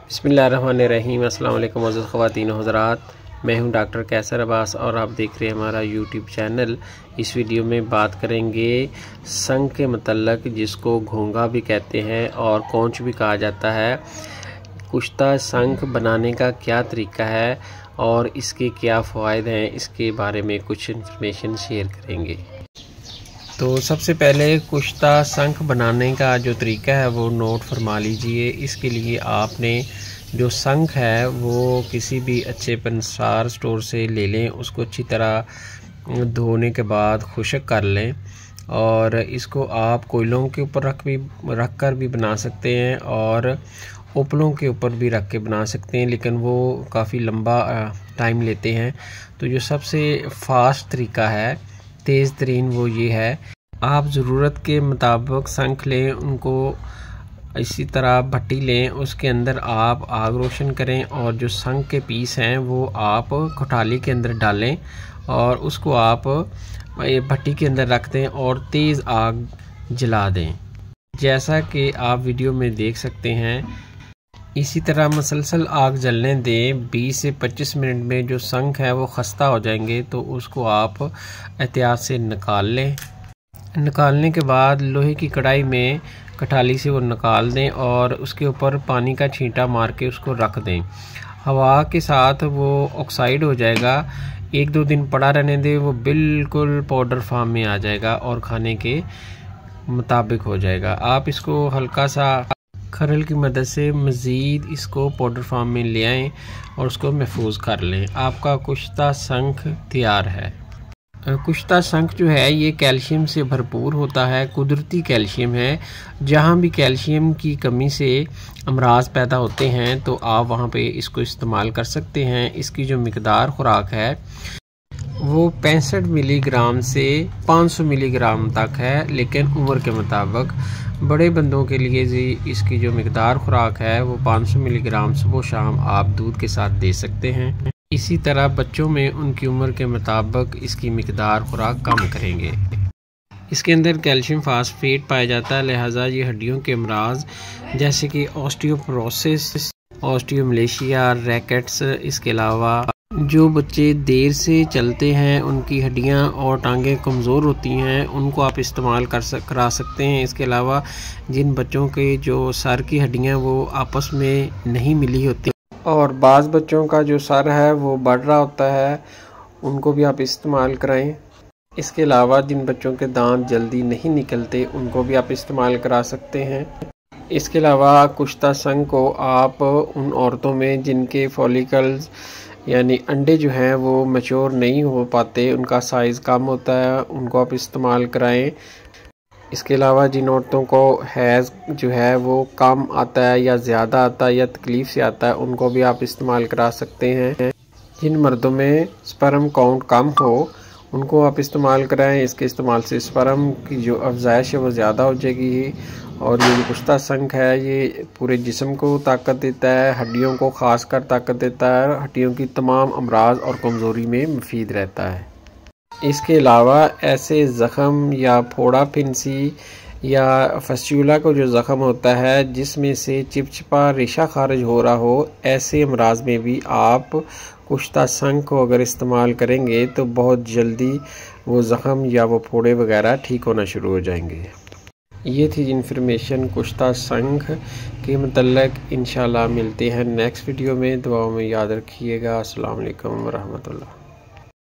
बिस्मिल्लाहिर्रहमानिर्रहीम। अस्सलाम वालेकुम मोअज़्ज़ज़ ख़वातीन व हज़रात, मैं हूं डॉक्टर कैसर अब्बास और आप देख रहे हैं हमारा यूट्यूब चैनल। इस वीडियो में बात करेंगे संख के मतलब, जिसको घोंगा भी कहते हैं और कौंच भी कहा जाता है। कुश्ता संख बनाने का क्या तरीका है और इसके क्या फ़वाइद हैं, इसके बारे में कुछ इन्फॉर्मेशन शेयर करेंगे। तो सबसे पहले कुश्ता संख बनाने का जो तरीका है वो नोट फरमा लीजिए। इसके लिए आपने जो संख है वो किसी भी अच्छे पंसार स्टोर से ले लें, उसको अच्छी तरह धोने के बाद खुश्क कर लें और इसको आप कोयलों के ऊपर रख कर भी बना सकते हैं और उपलों के ऊपर भी रख के बना सकते हैं, लेकिन वो काफ़ी लंबा टाइम लेते हैं। तो जो सबसे फास्ट तरीका है, तेज़ तरीन, वो ये है, आप ज़रूरत के मुताबिक संख लें, उनको इसी तरह भट्टी लें, उसके अंदर आप आग रोशन करें और जो संख के पीस हैं वो आप खटाली के अंदर डालें और उसको आप भट्टी के अंदर रख दें और तेज़ आग जला दें, जैसा कि आप वीडियो में देख सकते हैं। इसी तरह मसलसल आग जलने दें। 20 से 25 मिनट में जो संख है वो खस्ता हो जाएंगे, तो उसको आप एहतियात से निकाल लें। निकालने के बाद लोहे की कढ़ाई में कठाली से वो निकाल दें और उसके ऊपर पानी का छींटा मार के उसको रख दें। हवा के साथ वो ऑक्साइड हो जाएगा। 1-2 दिन पड़ा रहने दें, वो बिल्कुल पाउडर फॉर्म में आ जाएगा और खाने के मुताबिक हो जाएगा। आप इसको हल्का सा खरल की मदद से मज़ीद इसको पाउडर फॉर्म में ले आएँ और उसको महफूज कर लें। आपका कुश्ता संख तैयार है। कुश्ता संख जो है ये कैल्शियम से भरपूर होता है, कुदरती कैल्शियम है। जहाँ भी कैल्शियम की कमी से अमराज पैदा होते हैं तो आप वहाँ पे इसको इस्तेमाल कर सकते हैं। इसकी जो मिकदार खुराक है वो 65 मिलीग्राम से 500 मिलीग्राम तक है, लेकिन उम्र के मुताबिक बड़े बंदों के लिए जी इसकी जो मिकदार खुराक है वो 500 मिलीग्राम सुबह शाम आप दूध के साथ दे सकते हैं। इसी तरह बच्चों में उनकी उम्र के मुताबिक इसकी मिकदार खुराक कम करेंगे। इसके अंदर कैल्शियम फास्फेट पाया जाता है, लिहाजा ये हड्डियों के अमराज जैसे कि ऑस्टियोपोरोसिस, ऑस्टियोमलेशिया, रैकेट्स, इसके अलावा जो बच्चे देर से चलते हैं, उनकी हड्डियां और टांगें कमज़ोर होती हैं, उनको आप इस्तेमाल करा सकते हैं। इसके अलावा जिन बच्चों के जो सर की हड्डियां वो आपस में नहीं मिली होती और बाज़ बच्चों का जो सर है वो बढ़ रहा होता है, उनको भी आप इस्तेमाल कराएं। इसके अलावा जिन बच्चों के दांत जल्दी नहीं निकलते, उनको भी आप इस्तेमाल करा सकते हैं। इसके अलावा कुश्ता संख को आप उन औरतों में जिनके फॉलिकल्स यानी अंडे जो हैं वो मैच्योर नहीं हो पाते, उनका साइज़ कम होता है, उनको आप इस्तेमाल कराएं। इसके अलावा जिन औरतों को हैज़ जो है वो कम आता है या ज़्यादा आता है या तकलीफ़ से आता है, उनको भी आप इस्तेमाल करा सकते हैं। जिन मर्दों में स्पर्म काउंट कम हो, उनको आप इस्तेमाल कराएं। इसके इस्तेमाल से स्पर्म की जो अफजाइश है वो ज़्यादा हो जाएगी और ये जो कुश्ता संख है ये पूरे जिस्म को ताकत देता है, हड्डियों को ख़ास कर ताकत देता है, हड्डियों की तमाम अमराज और कमज़ोरी में मुफीद रहता है। इसके अलावा ऐसे ज़ख़म या फोड़ा फिंसी या फस्ट्यूला को जो ज़ख़म होता है जिसमें से चिपचिपा रेशा खारिज हो रहा हो, ऐसे अमराज में भी आप कुश्ता संख को अगर इस्तेमाल करेंगे तो बहुत जल्दी वो ज़ख़म या वो फोड़े वगैरह ठीक होना शुरू हो जाएंगे। ये थी इन्फॉर्मेशन कुश्ता संख के मतलब। इंशाल्लाह मिलते हैं नेक्स्ट वीडियो में। दुआओं में याद रखिएगा। अस्सलाम वालेकुम व रहमतुल्लाह।